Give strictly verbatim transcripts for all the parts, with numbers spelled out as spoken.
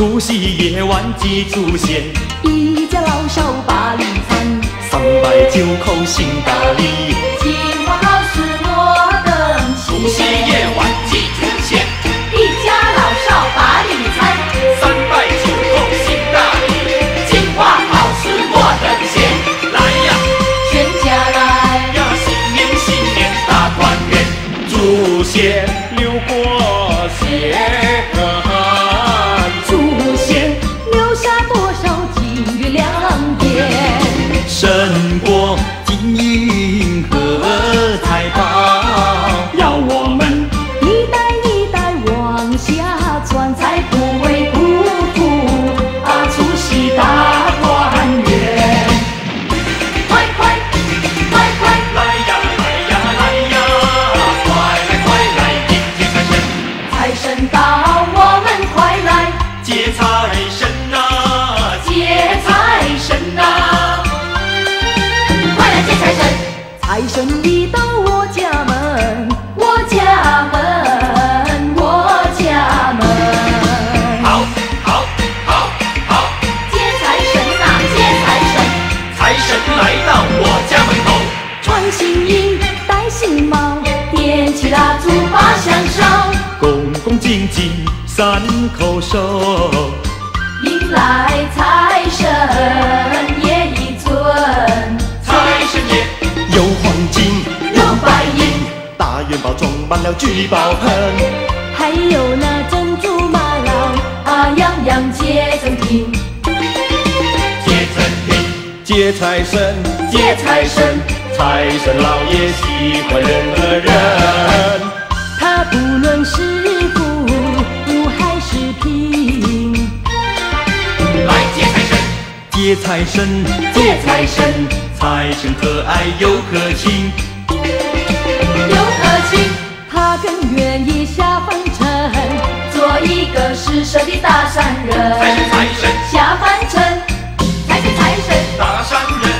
除夕夜晚祭祖先， 一家老少把礼参， 三拜九叩行大礼。 金花好事莫等闲， 除夕夜晚祭祖先， 一家老少把礼参， 三拜九叩行大礼。金花好事莫等闲，来呀， 全家来呀，新年新年大团圆， 祖先留过血痕， 祖先留下多少金玉良言， 胜过金银和财宝，要我们一代一代往下传，才不会辜负啊除夕大团圆。快快快快来呀来呀来呀，快来快来迎接财神， 财神到，我们快来接财神呐， 接财神呐！快来接财神！财神一到我家门，我家门，我家门。 好，好，好，好， 接财神呐，接财神！ 财神来到我家门口， 穿新衣，戴新帽，点起蜡烛把香烧， 恭恭敬敬三叩首， 迎来财神爷一尊， 财神爷有黄金有白银， 大元宝装满了聚宝盆， 还有那珍珠玛瑙啊，样样皆赠品。 接赠品， 接财神， 接财神， 财神老爷喜欢人和人， 他不论是富还是贫， 来接财神， 接财神， 接财神， 财神可爱又可亲， 又可亲。他更愿意下凡尘，做一个施舍的大善人。 财神财神下凡尘，财神财神， 大善人，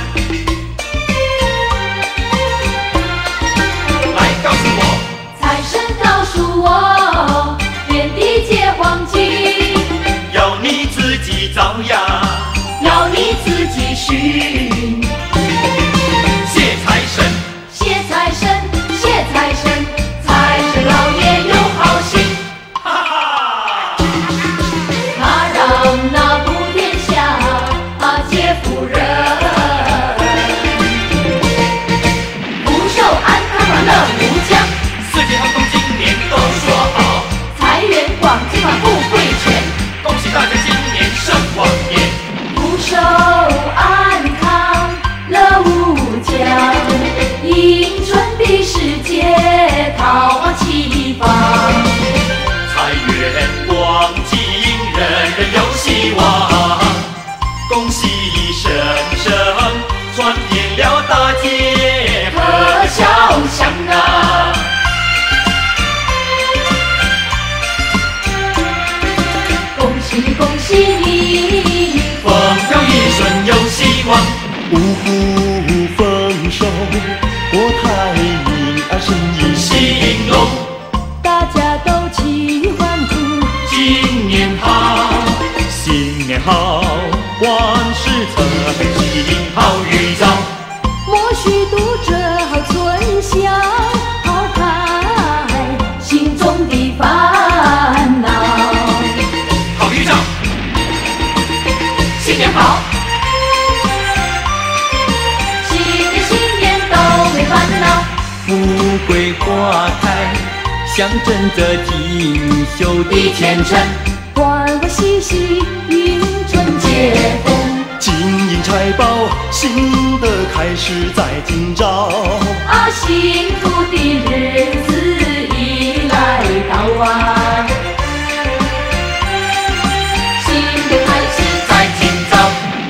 来告诉我， 财神告诉我，遍地皆黄金， 要你自己造呀， 要你自己寻。 谢财神， 谢财神，谢财神，财神老爷有好心， 哈哈， 他让那普天下啊皆富人，福寿安康啊乐无疆， 四季航空今年都说好， 财源广进啊富贵全， 恭喜大家今年胜往年， 福寿安康乐无疆，迎春的世界桃花齐放。 财源广进，人人有希望，恭喜声声传遍了大街和小巷啊！ 恭喜恭喜你， 风调雨顺有希望， 五谷丰收，国泰民安生意兴隆， 大家都齐欢呼， 今年好， 新年好，万事成， 金好预兆， 莫须读者好春香，抛开心中的烦恼。 好预兆，新年好， 新年新年都没烦恼， 富贵花开，象征着锦绣的前程。 欢欢喜喜迎春接风， 金银财宝，新的开始在今朝。 啊，幸福的日子已来到啊，新的开始在今朝，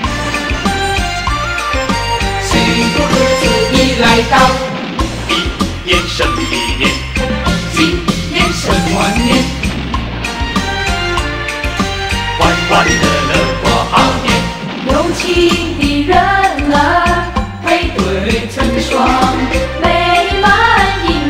幸福日子已来到， 一年胜一年， 今年胜万年， 欢欢乐乐过好年， 有情的人儿配对成双，美满姻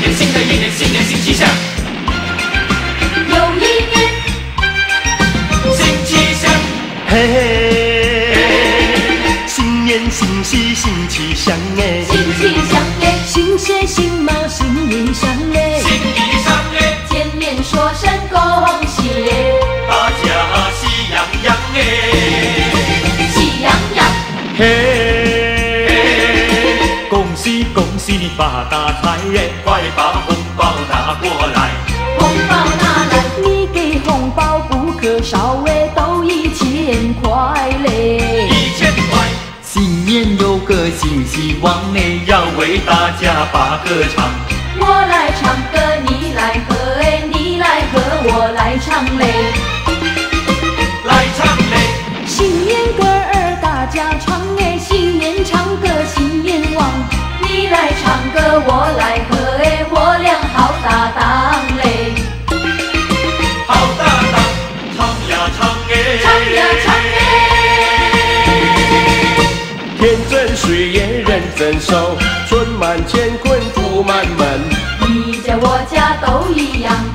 年，新的一年，新年新气象。 又一年新气象， 嘿嘿，新年新喜新气象哎， 新气象哎，新鞋新帽新衣裳哎， 新衣裳哎， 见面说声恭喜哎， 大家喜洋洋哎， 喜洋洋。 嘿，恭喜恭喜你发大财耶！ 快把红包拿过来， 红包拿来，你给红包不可少哎，都一千块嘞。 一千块， 新年有个新希望哎， 要为大家把歌唱。 我来唱歌，你来和哎，你来和我来唱嘞。 来唱嘞， 新年歌儿大家唱哎，新年唱歌新年旺。你来唱歌，我来和哎，我俩好搭档嘞。 好搭档，唱呀唱哎， 唱呀唱哎， 天真岁月人真瘦，春满乾坤福满门。 你家我家都一样。